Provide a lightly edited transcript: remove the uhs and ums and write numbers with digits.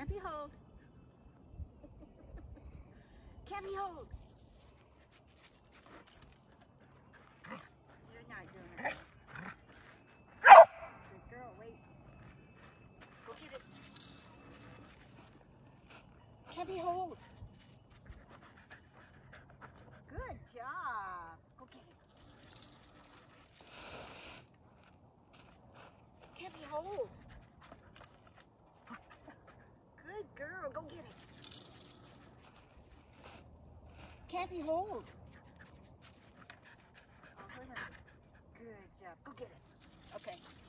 Kampi, hold. Kampi, hold. You're not doing it. Good girl, wait. Go get it. Kampi, hold. Good job. Go get it. Kampi, hold. Good girl. Go get it. Kampi, hold. Oh, good job. Go get it. Okay.